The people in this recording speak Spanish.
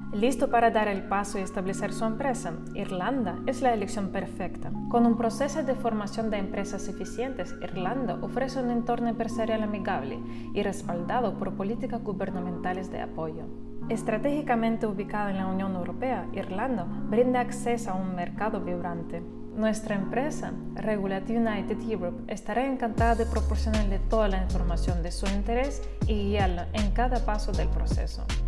Listo para dar el paso y establecer su empresa, Irlanda es la elección perfecta. Con un proceso de formación de empresas eficientes, Irlanda ofrece un entorno empresarial amigable y respaldado por políticas gubernamentales de apoyo. Estratégicamente ubicada en la Unión Europea, Irlanda brinda acceso a un mercado vibrante. Nuestra empresa, Regulate United Europe, estará encantada de proporcionarle toda la información de su interés y guiarla en cada paso del proceso.